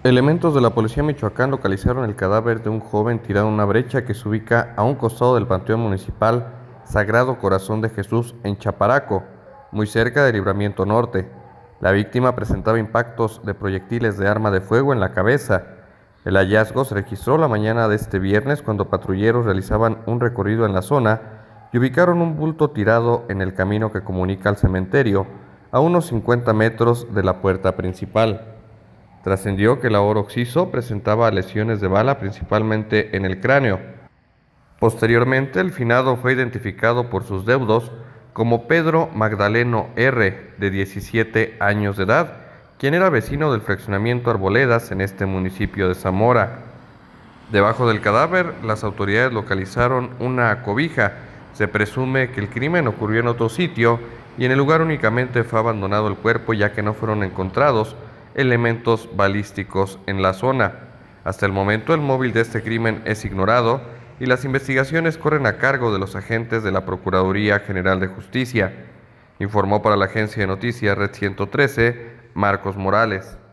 Elementos de la policía Michoacán localizaron el cadáver de un joven tirado en una brecha que se ubica a un costado del Panteón Municipal Sagrado Corazón de Jesús en Chaparaco, muy cerca del Libramiento Norte. La víctima presentaba impactos de proyectiles de arma de fuego en la cabeza. El hallazgo se registró la mañana de este viernes cuando patrulleros realizaban un recorrido en la zona y ubicaron un bulto tirado en el camino que comunica al cementerio, a unos 50 metros de la puerta principal. Trascendió que el ahora occiso presentaba lesiones de bala principalmente en el cráneo. Posteriormente, el finado fue identificado por sus deudos como Pedro Magdaleno R., de 17 años de edad, quien era vecino del fraccionamiento Arboledas en este municipio de Zamora. Debajo del cadáver, las autoridades localizaron una cobija. Se presume que el crimen ocurrió en otro sitio y en el lugar únicamente fue abandonado el cuerpo, ya que no fueron encontrados elementos balísticos en la zona. Hasta el momento, el móvil de este crimen es ignorado y las investigaciones corren a cargo de los agentes de la Procuraduría General de Justicia, informó para la agencia de noticias Red 113 Marcos Morales.